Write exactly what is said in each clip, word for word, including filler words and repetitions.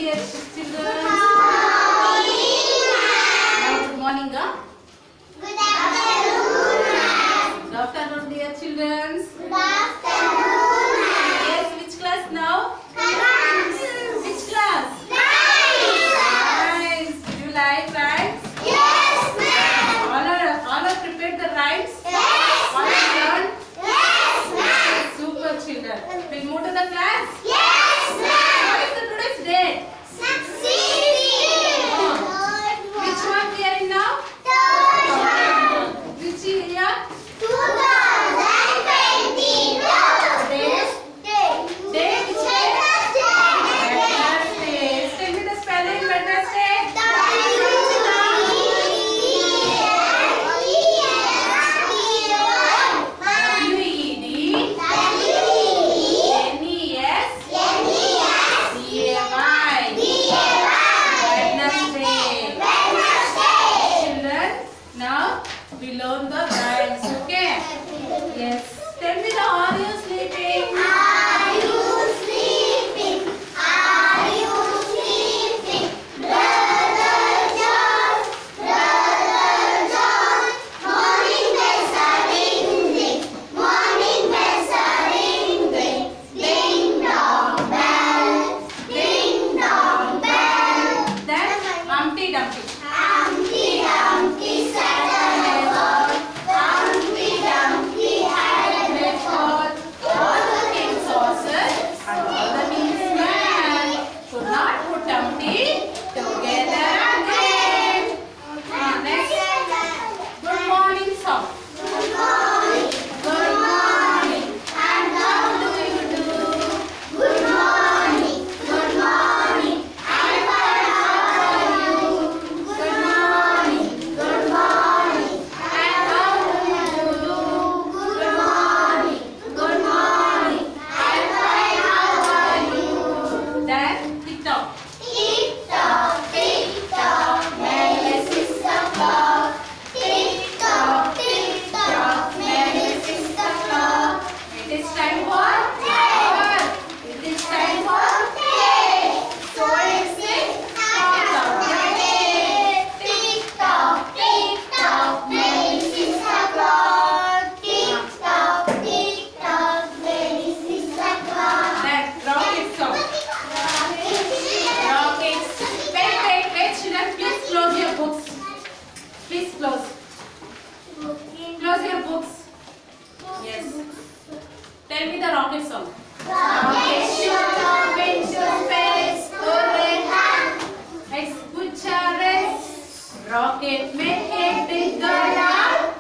dear children. Now, good morning. Good afternoon. Good afternoon, dear children. Good afternoon. Yes, which class now? Science. Which class? Science. Science. Do you like rhymes? Yes, ma'am. All are, all are prepared the rhymes? Yes, All are ma'am. learned? Yes, ma'am. Super children. We'll move to the class. Yes, ma'am. What is the today's date? Succeeding. Which month we are in now? Third. Which year? two thousand twenty-two. Day? Day which day? Wednesday. Tell me the spelling Wednesday. W E D N E S C A Y. Wednesday. Children, now we learn the rhymes, okay? Yes. Tell me the are you sleeping? Are you sleeping? Are you sleeping? Brother John, Brother John. Morning bells are ringing. Morning bells are ringing. Ding dong bell. Ding dong bell. Then Humpty Dumpty. Humpty Dumpty sat on a wall. Humpty Dumpty had a great fall. All the king's horses and all the king's men could not put Humpty together again. Ah, next. Good morning song. Good morning. Good morning. And how How do you do? Good morning. Good morning. And how are you? Good morning. Good morning. And how do you do? Good morning. Good morning. And how are you? Then tick tock. Tick tock, tick tock, Mary sister clock. Tick tock, tick tock, Mary sister clock. It is time for Play. work. It is time for Play. so it's it. Start of the day. Tick tock, tick tock, Mary sister clock. Tick tock, tick tock, Mary sister clock. Then rocket song. Rockets. Wait, wait, wait, children. Please close your books. Please close. Close your books. Yes. Tell me the rocket song. Rocket shoot off into space. Hooray! Escucha res. Rocket में एक गया.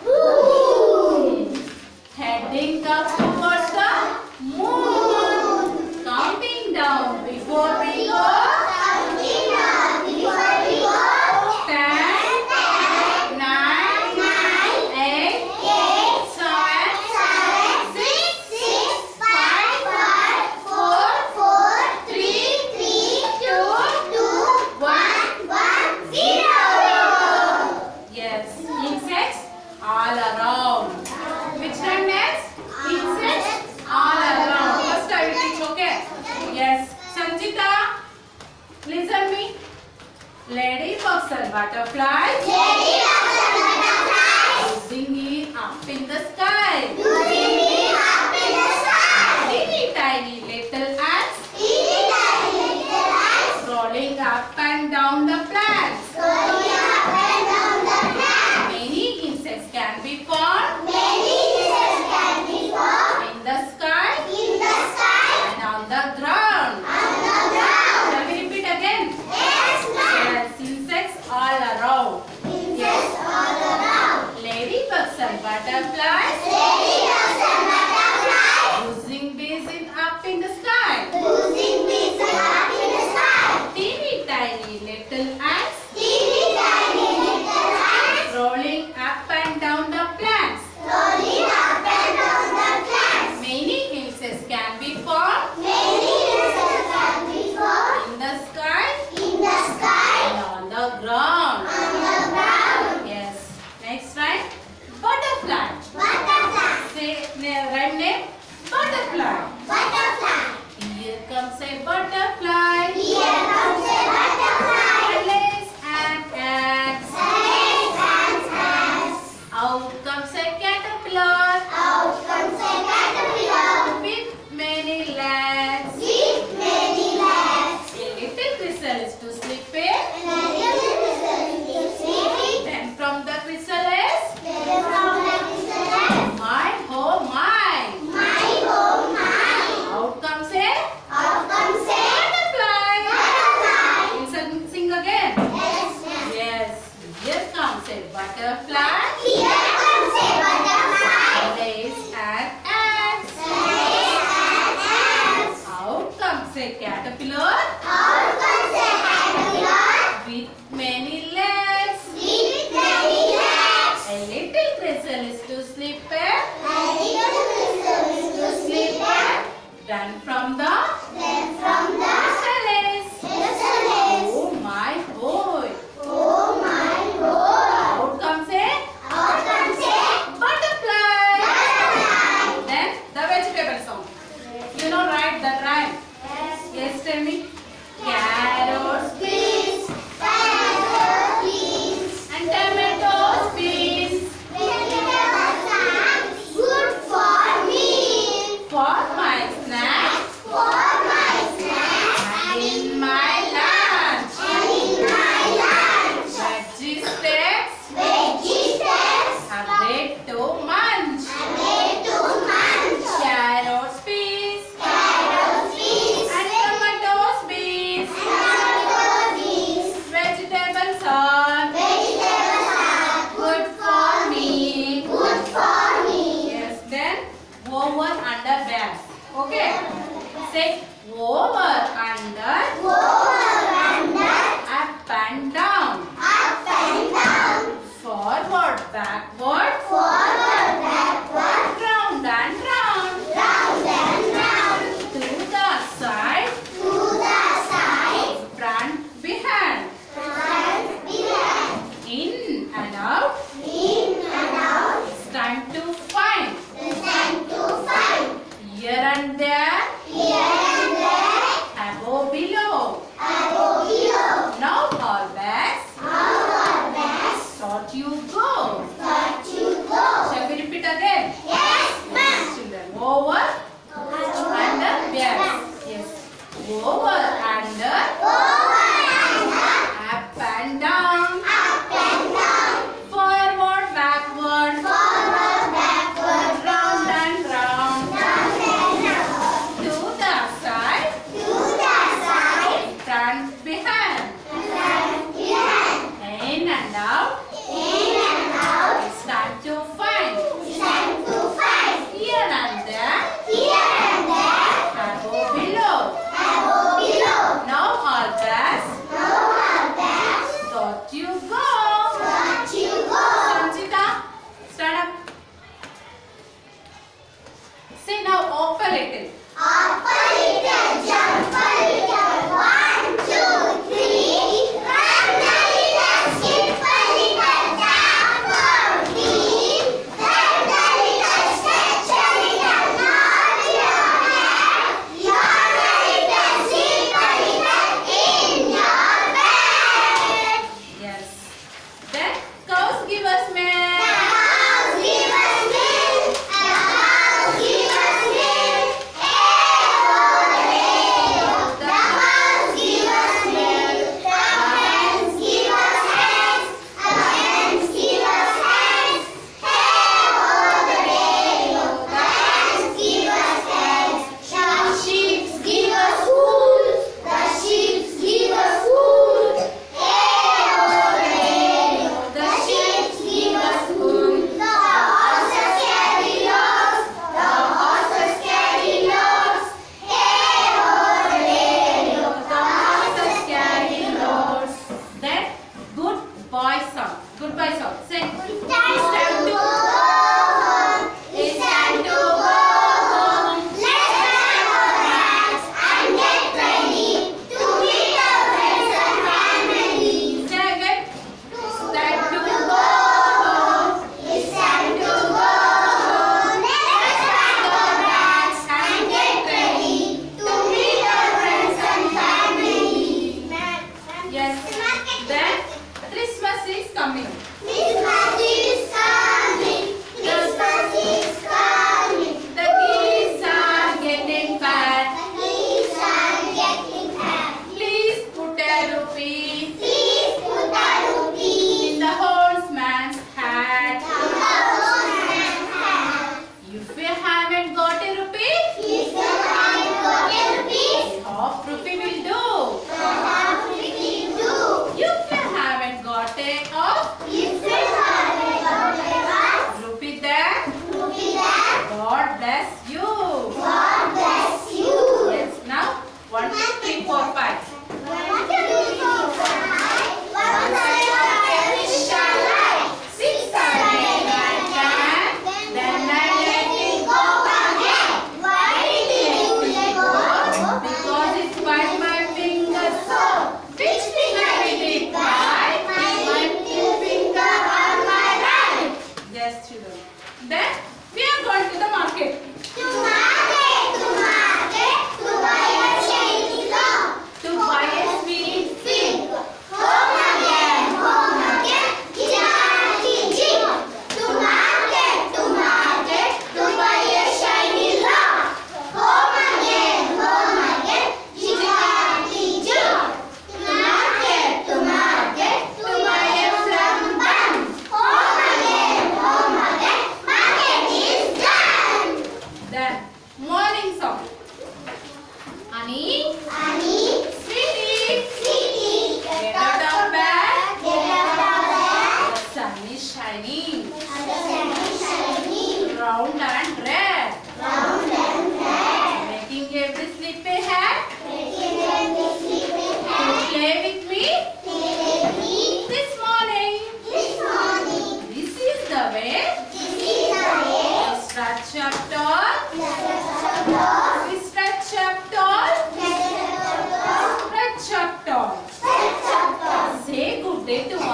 Heading up towards the moon. Counting down before we go. Counting down before we go. Ten, Ten, nine, nine, eight, eight, seven, seven, six, six, five, five, four, four, three, three, two, two, one, one, zero. yes, insects all around. Which one next? Insects all around. First I will teach, okay? Yes. Sanjita, listen me. Ladybugs and butterflies Ladybugs and butterflies, using it up in the sky. using me up in the sky. Teeny tiny little ants Teeny tiny little ants, crawling up and down the plants. going up and down the plant. Many insects can be found Many insects can be found in the sky in the sky and on the ground. on the ground. Shall we repeat again? Yes, ma'am. Yes, insects all around. Insects all around. Ladybugs and butterflies Ladybugs hamster? How comes a hamster? With many legs. With many legs. A little chrysalis to sleep at. A little whistle is to sleep at. Then from the Then from the chrysalis. chrysalis. Oh my boy. Oh my God. Out comes a Out comes a butterfly. butterfly. Then the vegetable song. You know, right? The rhyme. Yes. Yes, tell me. Carrots Beans. Carrots, beans. and tomatoes, beans. Vegetables are good for me. For my snacks For my snacks. and in my lunch. And in my lunch. Veggie sticks Veggie sticks. are great to munch. Are made to munch. Carrots, beans Carrots, beans. and tomatoes, beans. Tomato beans. Vegetables are Vegetables are good for me. good for me. Yes, then over under bears. Okay. Say over under Over, under, up and down. up and down. Forward, backward, Forward, backward. round and round. Round and round. To the side, To the side. front, behind. Front, behind. In and out. In and out. It's time to find. It's time to find. Here and there, Here and there. above, below. Above, below. Now all bags, Our best. thought you go. Got you go. Shall we repeat again? Yes, ma'am. Children, over, under, bears. Yes. Over, under, Over and up and down. up and down. Forward, backward, Forward, backward. round and round. Round and round. To the side, To the side. front, behind. Front, behind. In and out. In and out. It's time to find. It's time to find. Here and there, Here and there. above, below. Above, below. Now all bags, Now our best. thought you go. Got you go. Sanchita, stand up. Say now up a little. Up a little, jump a little. One, two, three. Run a little, skip a little, jump or leap. Bend a little, stretch a little, nod your head. Yawn a little, sleep a little in your bed. Yes. Then cows give us The milk. cows give us milk. The cows give us milk. Hey-ho-the-hey-ho. The cows give us milk. The hens give us eggs. The hens give us eggs. Hey-ho-the-hey-ho. The hens give us eggs. The sheep give us wool. The sheep give us wool. Hey-ho-the-hey-ho. The sheep give us wool. The horses carry loads. The horses carry loads. Hey-ho-the-hey-ho. The horses carry loads. Then goodbye song. Goodbye song. Say. It's time to go home. It's time to go home. Let's pack our bags and get ready to meet our friends and family. Say again. It's time to go home. It's time to go home. Let's pack our bags and get ready to meet our friends and family. Yes. Then Christmas is coming. Christmas is coming. Christmas is coming. The geese are getting fat. Geese are getting fat. Please put a rupee Please put a rupee in the horseman's hat. in the horseman's hat. If you haven't got a rupee, If you haven't got a rupee, half rupee will do. what have we do? If you haven't got a half If you haven't got a half rupee, then rupee, then God bless you. God bless you. Yes. Now one, two, three, four,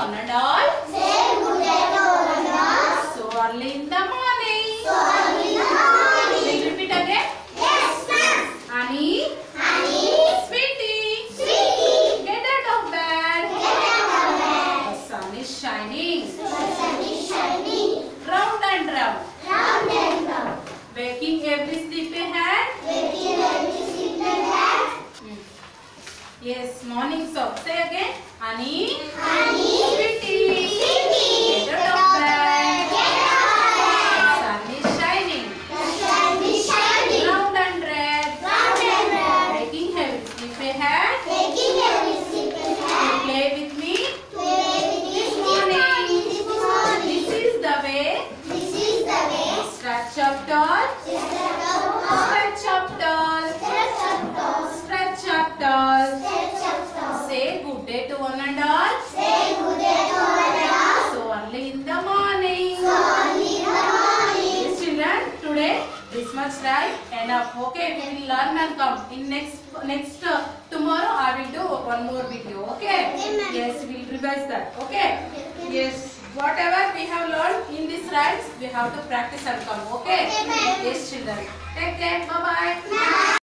one and all. Say good day to one and all. So early in the morning. So early in the morning. Will you repeat again? Yes, ma'am. Honey, Honey, sweetie, sweetie, get out of bed. get out of bed. The sun is shining. The sun is shining. Round and round. Round and round. Waking every sleepy head. Waking every sleeping head. Hmm. Yes, morning song. Say again. Honey, Honey, sweetie, sweetie, get out of bed. Get out of The bed. sun is shining. The sun is shining. Round and red. Round and round. Waking every sleepy head. Waking every sleeping head. Play with me. Play with this morning. morning. This morning. This is the way. This is the way. Stretch up tall. Stretch up tall. Stretch up tall. Stretch up tall. Stretch up tall. Stretch up tall. Say good day to one and all. Say good day to one and all. So early in the morning. So early in the morning. Yes, children, today this much time enough. Okay, we will learn and come in next next uh, tomorrow. I will do one more video. Okay. Okay, ma'am. Yes, we will revise that. Okay. Okay. Yes. Whatever we have learned in these rhymes, we have to practice and come. Okay. Okay, ma'am. Yes, children. Take care. Bye bye. Bye.